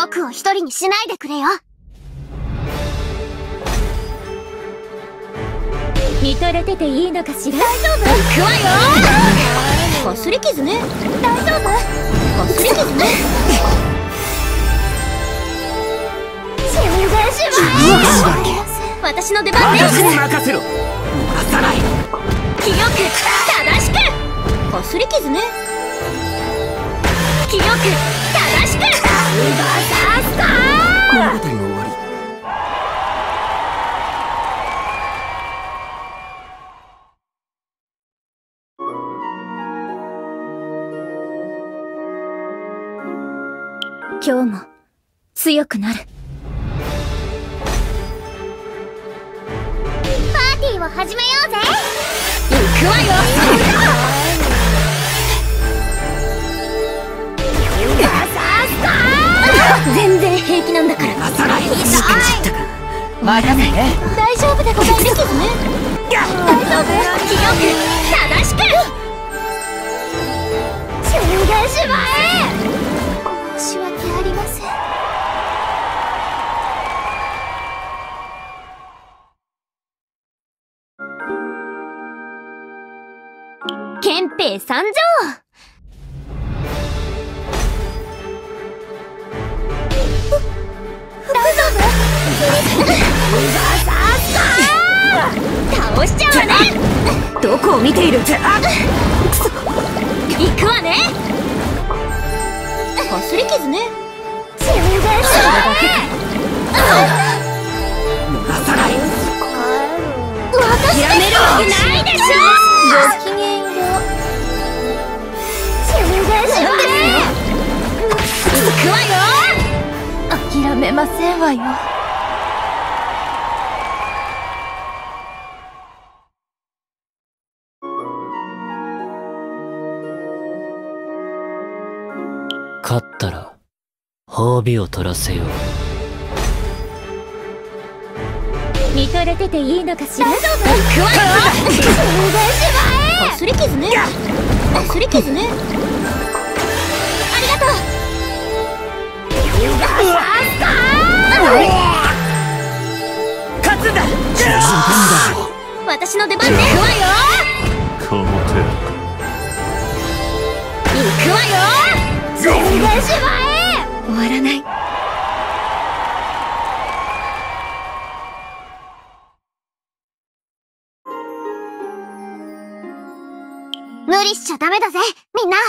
僕を一人にしないでくれよ。 見とれてていいのかしら。 大丈夫？ 行くわよ。かすり傷ね。 大丈夫？ かすり傷ね。 死んでしまえ。私の出番ね。 私に任せろ。逃さない。 清く正しく。かすり傷ね。清く正しく。 物語の終わり。 今日も強くなる。 パーティーを始めようぜ。 行くわよ。全然平気なんだから。 逃さない。 しくじったか。まだね。 大丈夫でございます。 傷ね。 大丈夫？ 清く正しく。 死んでしまえ。申し訳ありません。 憲兵参上。 大丈夫？ 倒しちゃうわね。どこを見ている。行くわね。かすり傷ね。 死んでしまえ。 逃さない。 やめるわけないでしょ。 ごきげんよう。死んでしまえ。 行くわよ。 諦めませんわよ。 勝ったら褒美を取らせよう。 見とれてていいのかしら。 大丈夫？ 行くわよ。 死んでしまえ。 かすり傷ね。かすり傷ね。 ありがとう。 勝つんだ。 私の出番ね。行くわよ。 この手行くわよ。 死んでしまえ。 終わらない。 無理しちゃダメだぜ、みんな。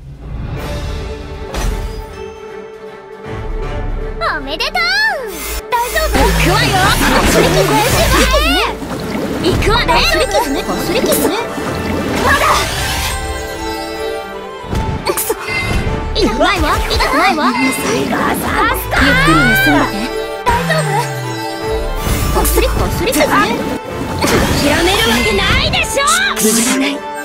おめでとう。大丈夫？ 行くわよ。かすり傷ね。行くわね。かすり傷ね。かすり傷ね。 まだ。 痛くないわ。痛くないわ。ゆっくり休んでて。 大丈夫？ かすり傷ね。諦めるわけないでしょ。 大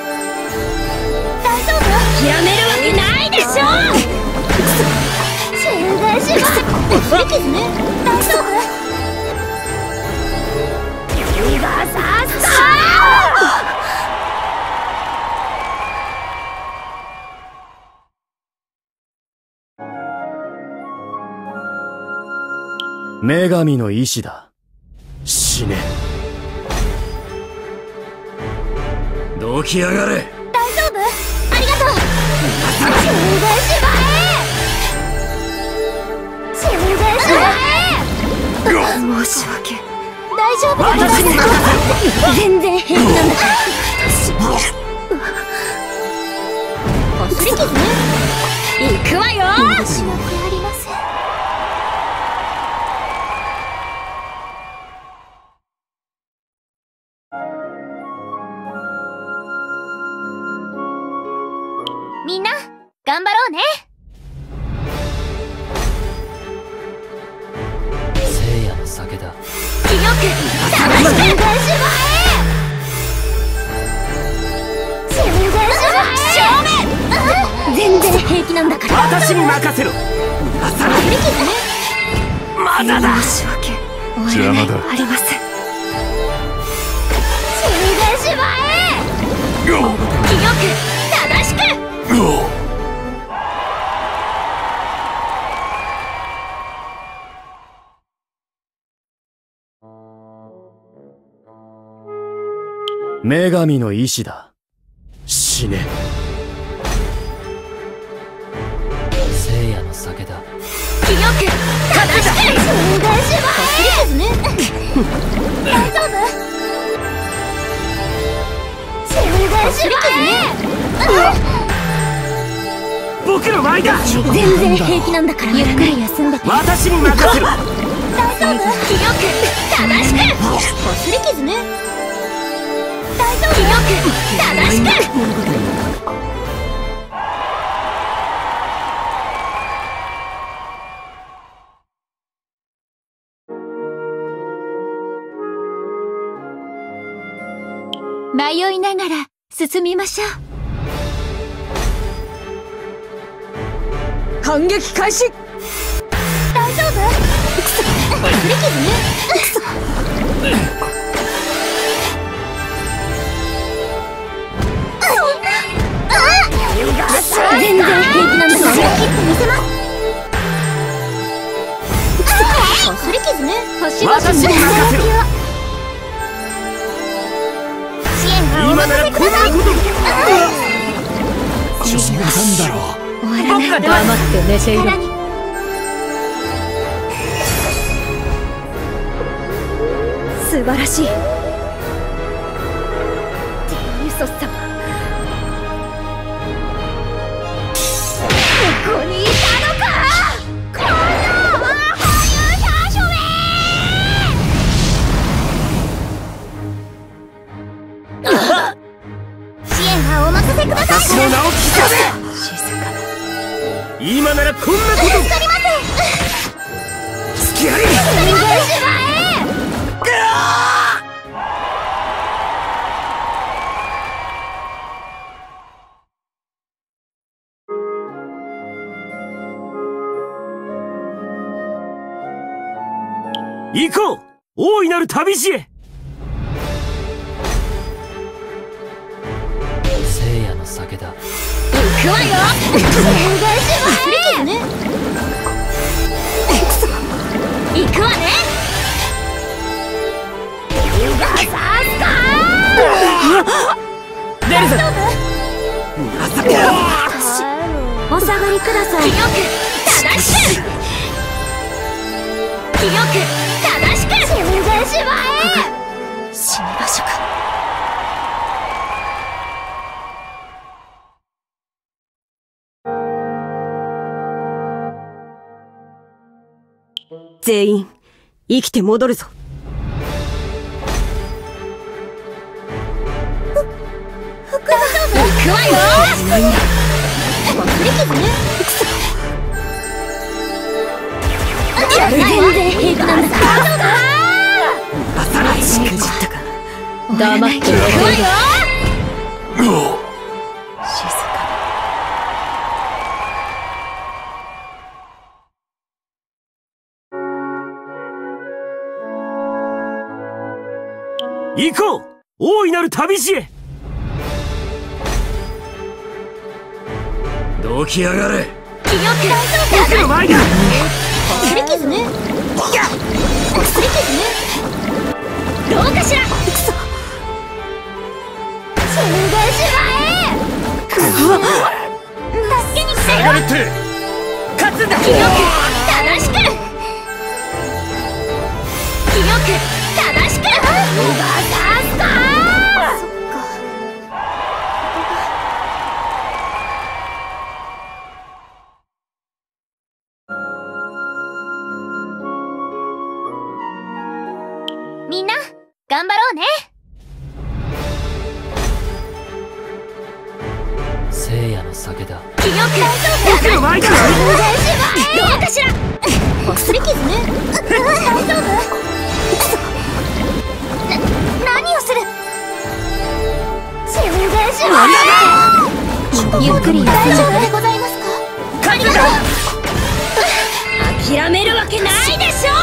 丈夫？ 諦めるわけないでしょ。 死んでしまう。 かすり傷ね。 大丈夫？ 女神の意志だ。死ね。どきやがれ。 大丈夫？ありがとう。死んでしまえ。死んでしまえ。 申し訳。 大丈夫だよ。 私に任せろ。 全然平気なんだから。かすり傷ね。行くわよ。 申し訳ありません。みんな頑張ろうね。 聖夜の酒だ。 清く正しく。 死んでしまえ。死んでしまえ。 全然平気なんだから。 私に任せろ。逃さない。まだだ。 申し訳邪魔だ。 ありません。 死んでしまえ。 清く正しく。 女神の意志だ。死ね。 聖夜の酒だ。 清く正しくお願いします。ね大丈夫？お願いします。 僕の前だ。 全然平気なんだから、ゆっくり休んでて。 私に任せる。 大丈夫？清く正しくこすり傷ね。大丈夫？清く正しく迷いながら進みましょう。 反撃開始。 大丈夫？こすり傷ね。全然平気なんだから、切ってみせます。こすり傷ね。星々の輝きを。支援がお任せください。 冗談だろ。 終わらない。黙って寝ていろ。素晴らしい。ディウソ様、ここにいたのか。この勇者諸め。支援はお任せください。 私の名を聞かせ。 静かな。 今ならこんなこと助かりません。 付き合い。 お願いします。 行こう、大いなる旅路へ。 聖夜の酒だ。 行くわよ。お願いします。行くわね。 出るぞ。 お下がりください。清く正しく。清く正しく。お願いします。死に場所か。 全員生きて戻るぞ。 大丈夫？行くわよ。こすり傷ね。全然平気なんだから。 しくじったか。 黙っておけよ。静か行こう、大いなる旅路へ。どきやがれ。僕の前だ。 こすり傷ね。こすり傷ね。どうかしら。お願いします。助けに来たよ。 勝つんだ。 清く正しく。清く正しく。そっか。みんな頑張ろうね。 聖夜の酒だ。 清く僕の前だ。 お願いします。どうかしら。こすり傷ね。大丈夫？何をする。お願いします。ゆっくり大丈夫でございますか。ありがとう。諦めるわけないでしょ。